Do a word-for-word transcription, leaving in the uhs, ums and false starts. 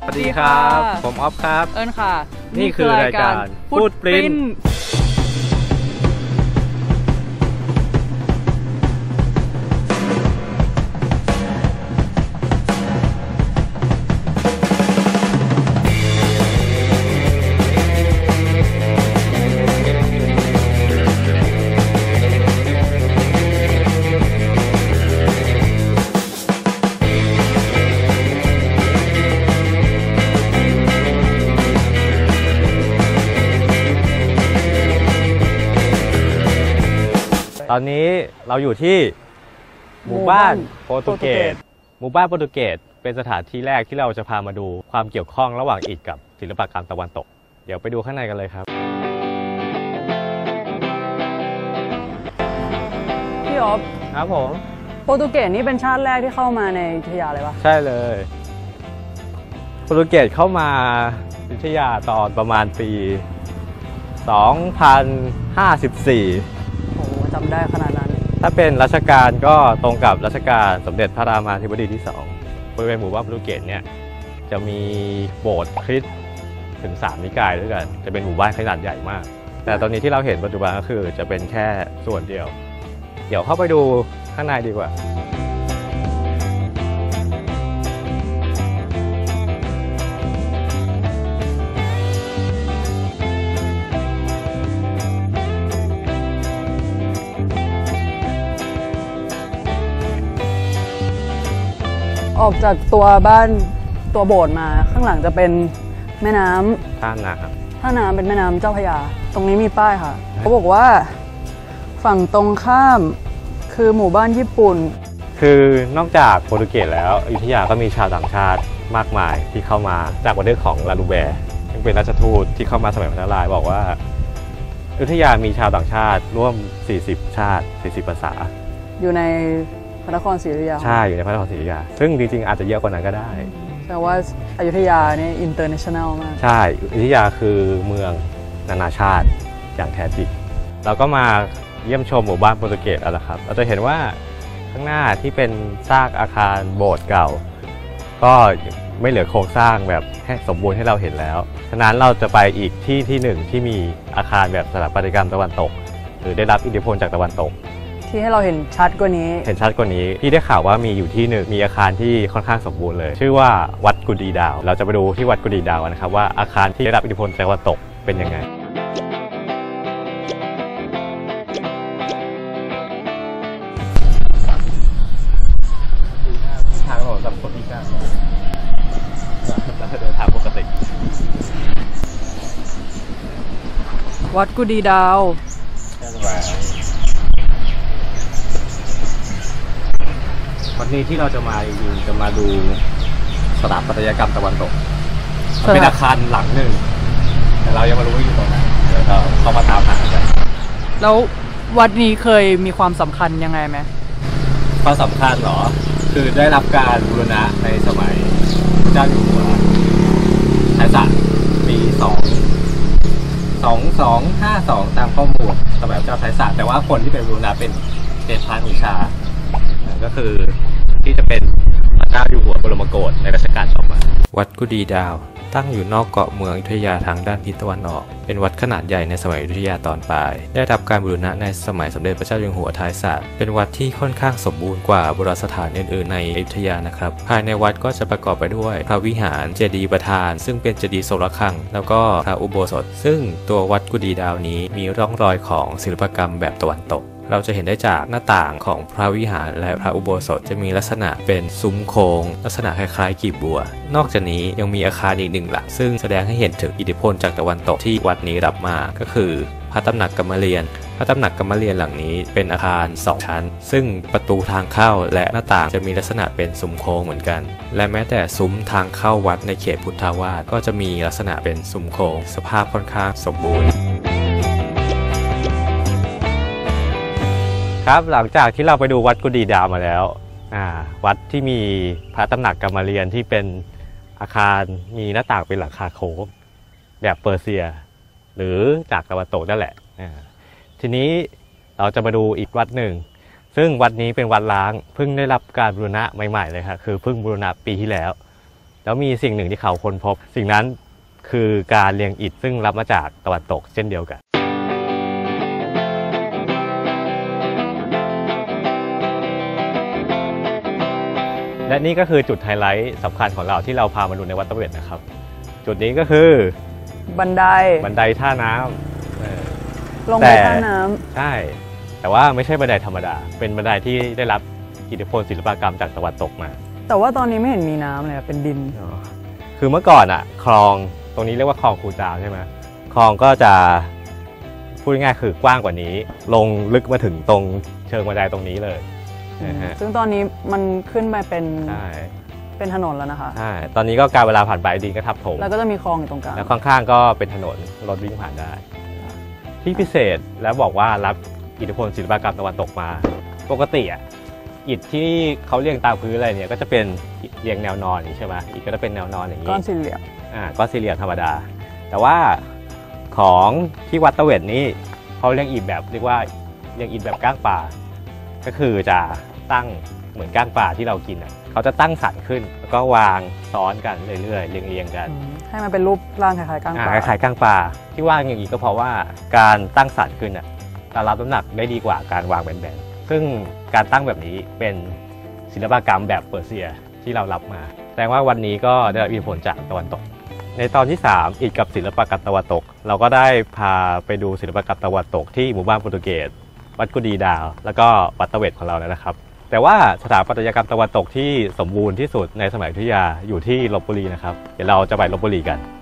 สวัสดีครับผมออฟครับเอิญค่ะนี่คือรายการฟูดปริ้นตอนนี้เราอยู่ที่หมู่บ้านโปรตุเกสหมู่บ้านโปรตุเกสเป็นสถานที่แรกที่เราจะพามาดูความเกี่ยวข้องระหว่างอิฐกับศิลปกรรมตะวันตกเดี๋ยวไปดูข้างในกันเลยครับพี่อ๊อฟครับผมโปรตุเกสนี่เป็นชาติแรกที่เข้ามาในอยุธยาเลยปะใช่เลยโปรตุเกสเข้ามาอยุธยาตอนประมาณปีสองพันห้าสิบสี่โอ้จำได้ขนาดนั้นถ้าเป็นรัชกาลก็ตรงกับรัชกาลสมเด็จพระรามาธิบดีที่สองบริเวณหมู่บ้านโปรตุเกสเนี่ยจะมีโบสถ์คริสต์ถึงสามนิกายด้วยกันจะเป็นหมู่บ้านขนาดใหญ่มากแต่ตอนนี้ที่เราเห็นปัจจุบันก็คือจะเป็นแค่ส่วนเดียวเดี๋ยวเข้าไปดูข้างในดีกว่าออกจากตัวบ้านตัวโบสถ์มาข้างหลังจะเป็นแม่น้ำท่าน้ำท่าน้ำเป็นแม่น้ำเจ้าพระยาตรงนี้มีป้ายค่ะเขาบอกว่าฝั่งตรงข้ามคือหมู่บ้านญี่ปุ่นคือนอกจากโปรตุเกสแล้วอยุธยาก็มีชาวต่างชาติมากมายที่เข้ามาจากประเทศของลาลูแบร์ซึ่งเป็นราชทูตที่เข้ามาสมัยพันธลายบอกว่าอยุธยามีชาวต่างชาติร่วมสี่สิบชาติสี่สิบภาษาอยู่ในพระนครศรีอยุธยาใช่อยู่ในพระนครศรีอยุธยาซึ่งจริงๆอาจจะเยอะกว่านั้นก็ได้แต่ว่าอยุธยาเนี่ยอินเตอร์เนชั่นแนลมากใช่อยุธยาคือเมืองนานาชาติอย่างแท้จริงเราก็มาเยี่ยมชมหมู่บ้านโปรตุเกสแล้วครับเราจะเห็นว่าข้างหน้าที่เป็นซากอาคารโบสถ์เก่าก็ไม่เหลือโครงสร้างแบบให้สมบูรณ์ให้เราเห็นแล้วฉะนั้นเราจะไปอีกที่ที่หนึ่งที่มีอาคารแบบสถาปัตยกรรมตะวันตกหรือได้รับอิทธิพลจากตะวันตกที่ให้เราเห็นชัดกว่านี้เห็นชัดกว่านี้พี่ได้ข่าวว่ามีอยู่ที่หนึ่งมีอาคารที่ค่อนข้างสมบูรณ์เลยชื่อว่าวัดกุดีดาวเราจะไปดูที่วัดกุดีดาวนะครับว่าอาคารที่ได้รับอิทธิพลจากตะวันตกเป็นยังไงทางเราสำหรับคนที่กล้าเราจะเดินทางปกติวัดกุดีดาววันนี้ที่เราจะมาดูจะมาดูสถาปัตยกรรมตะวันตกมันเป็นอาคารหลังหนึ่งแต่เรายังไม่รู้ว่าอยู่ตรงไหนเดี๋ยวเราเข้ามาตามหากันแล้ววัดนี้เคยมีความสำคัญยังไงไหมความสำคัญเหรอคือได้รับการบูรณะในสมัยพระเจ้าอยู่หัวไทยศาสตร์ปีสองสองสองห้าสองตามข้อมูลสมัยพระเจ้าไทยศาสตร์แต่ว่าคนที่เป็นบูรณะเป็นเจษฐานุชาก็คือที่จะเป็นพระเจ้าอยู่หัวบรมโกศในรัชกาลต่อมาวัดกุดีดาวตั้งอยู่นอกเกาะเมืองอยุธยาทางด้านทิศตะวันออกเป็นวัดขนาดใหญ่ในสมัยอยุธยาตอนปลายได้รับการบูรณะในสมัยสมเด็จพระเจ้าอยู่หัวทายศาสตร์เป็นวัดที่ค่อนข้างสมบูรณ์กว่าโบราณสถานอื่นๆในอยุธยานะครับภายในวัดก็จะประกอบไปด้วยพระวิหารเจดีย์ประธานซึ่งเป็นเจดีย์ทรงระฆังแล้วก็พระอุโบสถซึ่งตัววัดกุดีดาวนี้มีร่องรอยของศิลปกรรมแบบตะวันตกเราจะเห็นได้จากหน้าต่างของพระวิหารและพระอุโบสถจะมีลักษณะเป็นซุ้มโค้งลักษณะคล้ายๆกีบบัวนอกจากนี้ยังมีอาคารอีกหนึ่งหลังซึ่งแสดงให้เห็นถึงอิทธิพลจากตะวันตกที่วัดนี้รับมาก็คือพระตำหนักกรรมเรียนพระตำหนักกรรมเรียนหลังนี้เป็นอาคารสองชั้นซึ่งประตูทางเข้าและหน้าต่างจะมีลักษณะเป็นซุ้มโค้งเหมือนกันและแม้แต่ซุ้มทางเข้าวัดในเขตพุทธาวาสก็จะมีลักษณะเป็นซุ้มโค้งสภาพค่อนข้างสมบูรณ์ครับหลังจากที่เราไปดูวัดกุดีดาวมาแล้ววัดที่มีพระตำหนักกรรมเรียนที่เป็นอาคารมีหน้าต่างเป็นหลังคาโค้งแบบเปอร์เซียหรือจากตะวันตกนั่นแหละทีนี้เราจะมาดูอีกวัดหนึ่งซึ่ ซึ่งวัดนี้เป็นวัดล้างเพิ่งได้รับการบูรณะใหม่ๆเลยครับคือเพิ่งบูรณะปีที่แล้วแล้วมีสิ่งหนึ่งที่เขาค้นพบสิ่งนั้นคือการเรียงอิฐซึ่งรับมาจากตะวันตกเช่นเดียวกันและนี่ก็คือจุดไฮไลท์สำคัญของเราที่เราพามาดูในวัดตะเวนนะครับจุดนี้ก็คือบันไดบันไดท่าน้ำลงไปท่าน้ำใช่แต่ว่าไม่ใช่บันไดธรรมดาเป็นบันไดที่ได้รับอิทธิพลศิลปกรรมจากตะวันตกมาแต่ว่าตอนนี้ไม่เห็นมีน้ำเลยเป็นดินคือเมื่อก่อนอ่ะคลองตรงนี้เรียกว่าคลองคูจาวใช่ไหมคลองก็จะพูดง่ายๆคือกว้างกว่านี้ลงลึกมาถึงตรงเชิงบันไดตรงนี้เลยซึ่งตอนนี้มันขึ้นไปเป็นใช่เป็นถนนแล้วนะคะใช่ตอนนี้ก็การเวลาผ่านไปดินก็ทับถมแล้วก็จะมีคลองอยู่ตรงกลางแล้วข้างๆก็เป็นถนนรถวิ่งผ่านได้ที่พิเศษแล้วบอกว่ารับอิทธิพลศิลปกรรมตะวันตกมาปกติอ่ะอิฐที่เขาเรียงตามพื้นอะไรเนี่ยก็จะเป็นเรียงแนวนอนใช่ไหมอิฐก็จะเป็นแนวนอนอย่างนี้ก้อนสี่เหลี่ยมอ่าก้อนสี่เหลี่ยมธรรมดาแต่ว่าของที่วัดตะเวนนี่เขาเรียงอิฐแบบเรียกว่าเรียงอิฐแบบก้างป่าก็คือจะตั้งเหมือนก้างป่าที่เรากินอ่ะเขาจะตั้งสันขึ้นแล้วก็วางซ้อนกันเรื่อยๆเรียงๆกันให้มันเป็นรูปร่างคล้ายๆก้างป่าคล้ายๆก้างป่าที่วางอย่างนี้ก็เพราะว่าการตั้งสันขึ้นอ่ะจะรับน้ำหนักได้ดีกว่าการวางแบนๆซึ่งการตั้งแบบนี้เป็นศิลปกรรมแบบเปอร์เซียที่เรารับมาแสดงว่าวันนี้ก็ได้รับอิทธิพลจากตะวันตกในตอนที่สามอิฐกับศิลปกรรมตะวันตกเราก็ได้พาไปดูศิลปกรรมตะวันตกที่หมู่บ้านโปรตุเกสวัดกุดีดาวแล้วก็วัดตะเวนของเราแล้วนะครับแต่ว่าสถาปัตยกรรมตะวันตกที่สมบูรณ์ที่สุดในสมัยอยุธยาอยู่ที่ลพบุรีนะครับเดี๋ยวเราจะไปลพบุรีกัน